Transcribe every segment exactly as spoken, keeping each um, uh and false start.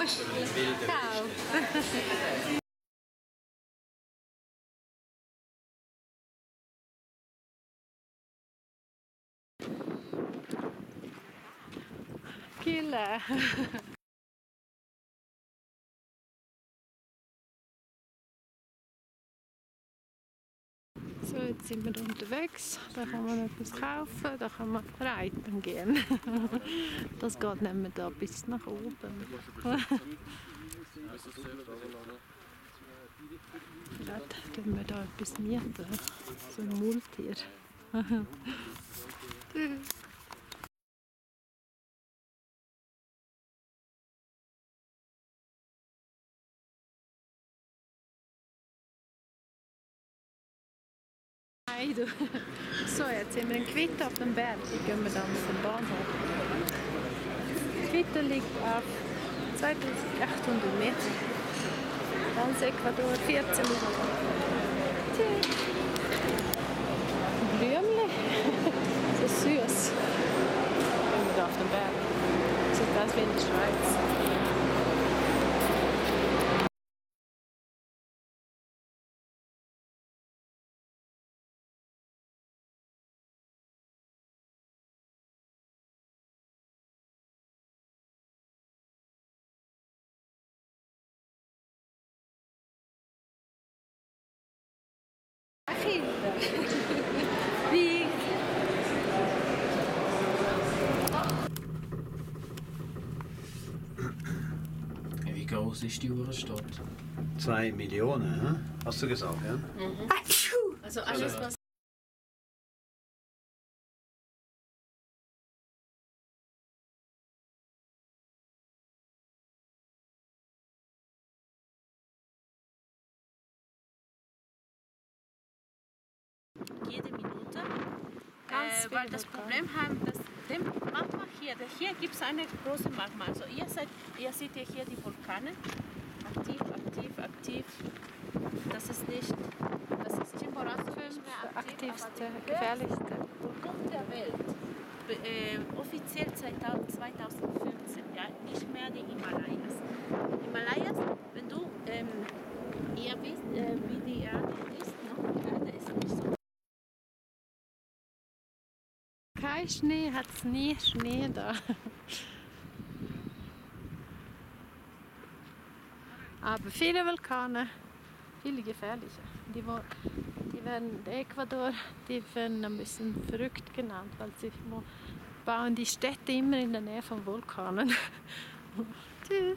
Ciao. Killer. So, jetzt sind wir unterwegs. Da kann man etwas kaufen, da kann man reiten gehen. Das geht nicht mehr da bis nach oben. Vielleicht können wir da etwas mieten. So ein Maultier. Hey, du. So, jetzt sind wir in Quito auf dem Berg. Hier gehen wir dann auf den Bahnhof. Quito liegt auf zweitausendachthundert Meter. Ganz Ecuador, vierzehn Minuten. Tschüss. Blümchen. So süß. Gehen wir da auf den Berg. Sieht aus wie in der Schweiz. Wie? Wie groß ist die Uhrenstadt? Zwei Millionen, hm? Hast du gesagt, ja? Mhm. Also alles, was jede Minute, Ganz äh, weil viele das Vulkane. Problem haben, dass dem Magma hier, der, hier gibt es eine große Magma. Also ihr, seid, ihr seht ja hier die Vulkane, aktiv, aktiv, aktiv. Das ist nicht, das ist Chimborazo nicht mehr aktiv, aktivste, aber der gefährlichste. Vulkan der Welt, äh, offiziell zweitausendfünfzehn, ja, nicht mehr die Himalayas. Himalayas, wenn du, ähm, ihr wisst, äh, wie die Erde ist, ne? Die Erde ist nicht so. Kein Schnee, hat es nie Schnee da. Aber viele Vulkane, viele gefährliche. Die, wo, die werden in Ecuador, die werden ein bisschen verrückt genannt, weil sie wo, bauen die Städte immer in der Nähe von Vulkanen. Tschüss.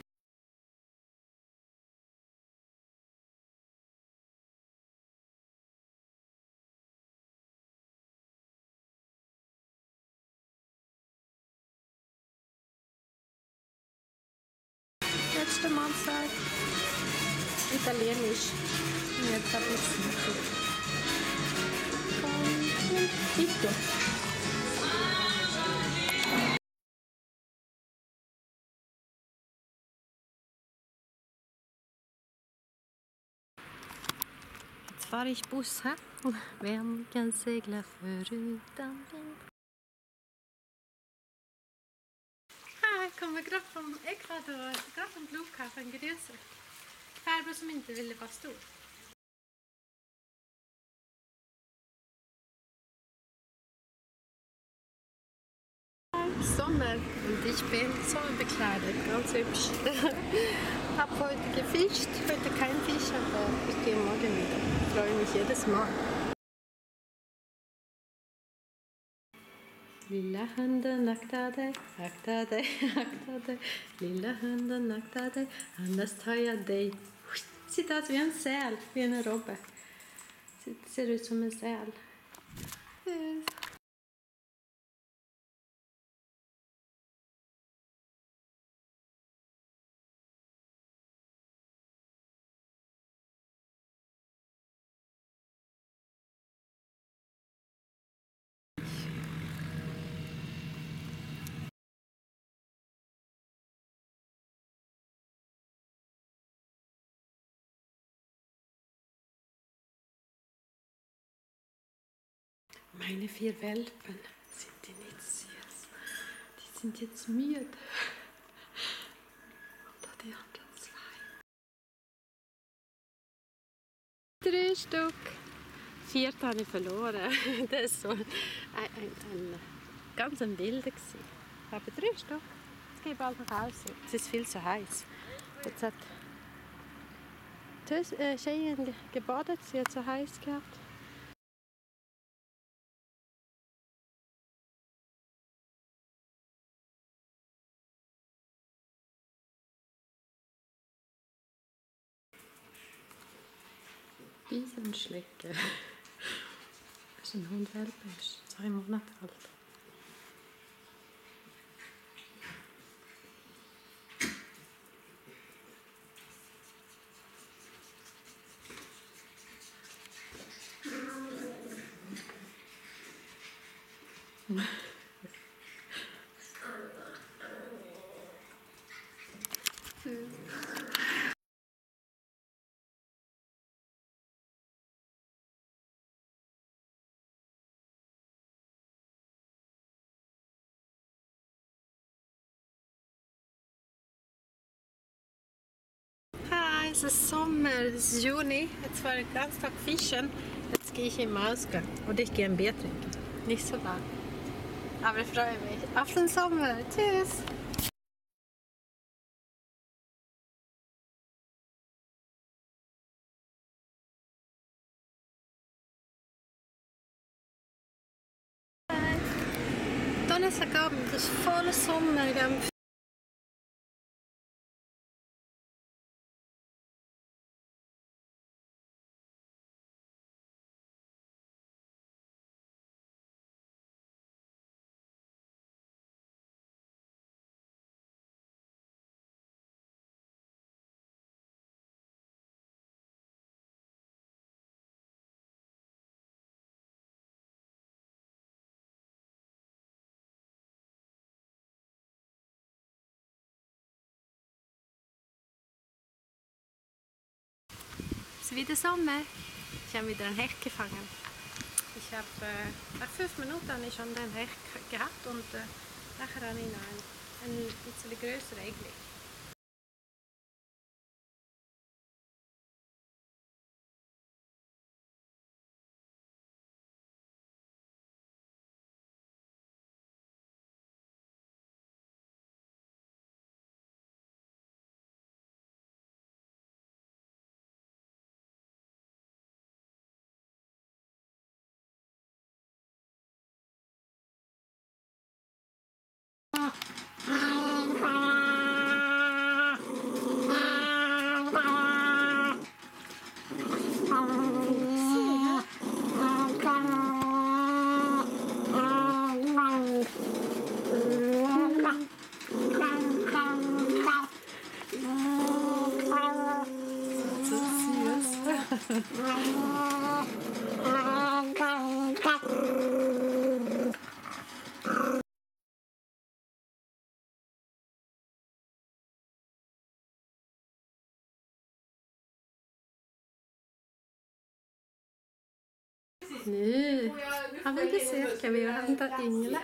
Letzte Mahlzeit. Italienisch. Jetzt habe ich es nicht. Von Quito. Jetzt fahre ich Bus, hä? Wer kann Segler verrückt am Wind? Ah, ich komme gerade vom Ecuador, gerade vom Flughafen, grüße. Farbror som inte ville vara stor. Sommer und ich bin so bekleidet, ganz hübsch. Hab heute gefischt, heute kein Fisch, aber ich gehe morgen wieder. Ich freue mich jedes Mal. Lilla hunden akta dig, akta dig, akta dig. Lilla hunden akta dig, annars tar jag dig. Sitter alltså wie en säl, wie en robbe. Ser ut som en säl. Yes. Meine vier Welpen, sind die nicht süß? Die sind jetzt müde. Drei Stück. Vierte habe ich verloren. Das war so ein, ein, ein ganz ein wilder. Aber drei Stück. Jetzt gehe ich bald nach Hause. Es ist viel zu heiß. Jetzt hat die äh, Cheyenne gebadet, sie hat so heiß gehabt. Biesenschlecke. Das ist ein Hundwelpe, ist zwei Monate alt. Hi, es ist Sommer, es ist Juni. Jetzt war ich den ganzen Tag fischen. Jetzt gehe ich im Ausgang. Oder ich gehe ein Bier trinken. Nicht so lang. Aber ich freue mich auf den Sommer. Tschüss! Donnerstagabend, es ist voller Sommer. Wir haben es ist wieder Sommer. Ich habe wieder einen Hecht gefangen. Ich habe äh, nach fünf Minuten habe ich schon den Hecht gehabt und äh, nachher habe ich noch einen, einen bisschen größeren eigentlich. Nu, har vi besök. Vi har hämtat Ingela.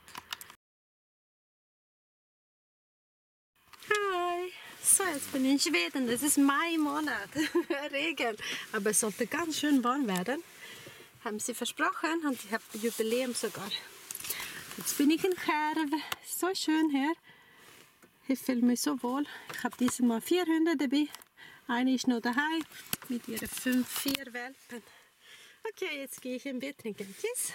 Hi! So, jetzt bin ich in Schweden. Es ist Mai-Monat. Regen. Aber es sollte ganz schön warm werden. Haben sie versprochen. Und ich habe Jubiläum sogar. Jetzt bin ich in Kärv. So schön hier. Ich fühle mich so wohl. Ich habe dieses Mal vier Hunde dabei. Eine ist noch daheim mit ihren fünf, vier Welpen. Okay, jetzt gehe ich ein Bier trinken. Tschüss!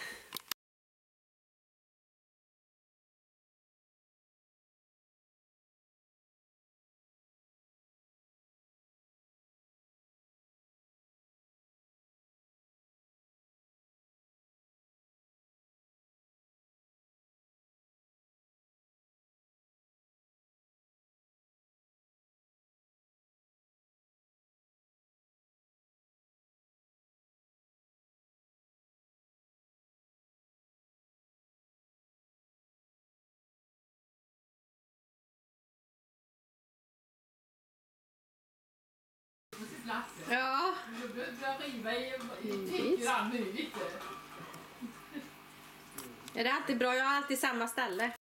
Ja. Är det alltid bra? Jag har alltid samma ställe.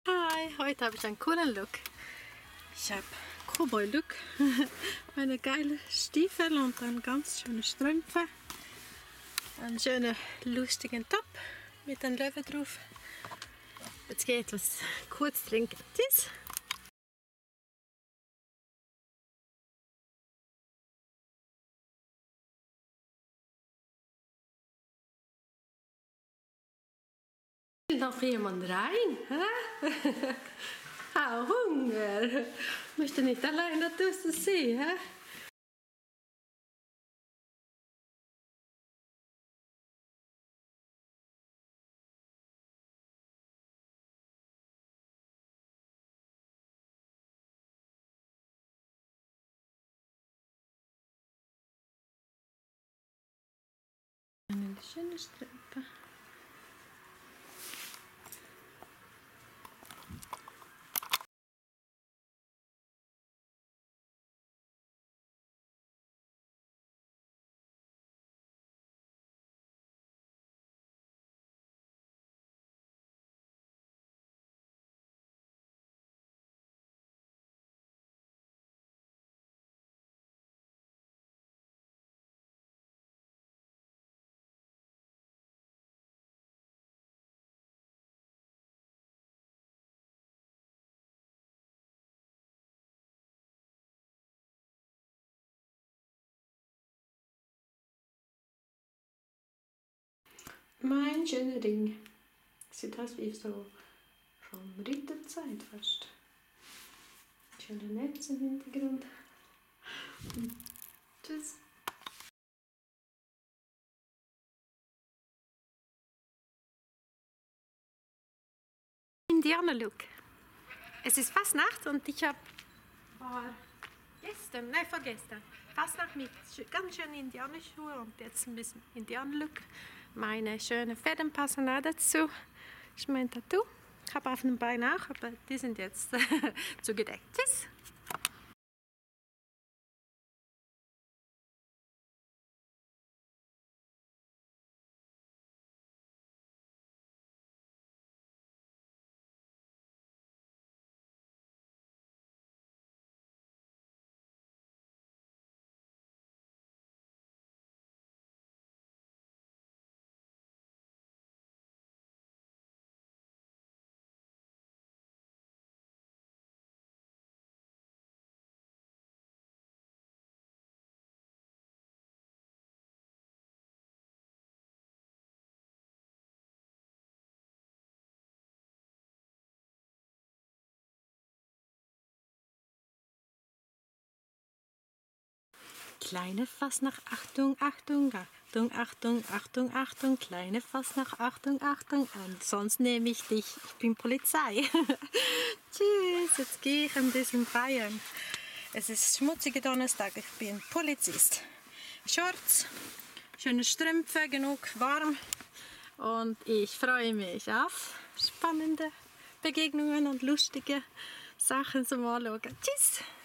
Hi, heute habe ich einen coolen Look. Ich habe Cowboy-Look, meine geile Stiefel und dann ganz schöne Strümpfe, einen schönen lustigen Top mit einem Löwe drauf. Jetzt gehe ich etwas kurz trinken. Tschüss! Will noch jemand rein? Hä? Hau Hunger! Möchte nicht alleine draußen sein? Hä? Eine schöne Strümpfe. Mein schöner Ring. Sieht aus wie so von Ritterzeit fast. Schöne Netze im Hintergrund. Tschüss. Indianer-Look. Es ist fast Nacht und ich habe war gestern, nein vorgestern, fast Nacht mit ganz schönen Indianerschuhen und jetzt ein bisschen Indianer-Look. Meine schönen Federn passen auch dazu. Das ist mein Tattoo. Ich habe auf dem Bein auch, aber die sind jetzt zugedeckt. Tschüss! Kleine Fasnacht, Achtung, Achtung, Achtung, Achtung, Achtung, Achtung, kleine Fasnacht, Achtung, Achtung, und sonst nehme ich dich, ich bin Polizei. Tschüss, jetzt gehe ich ein bisschen feiern. Es ist schmutziger Donnerstag, ich bin Polizist. Shorts, schöne Strümpfe, genug warm und ich freue mich auf spannende Begegnungen und lustige Sachen zum Anschauen. Tschüss!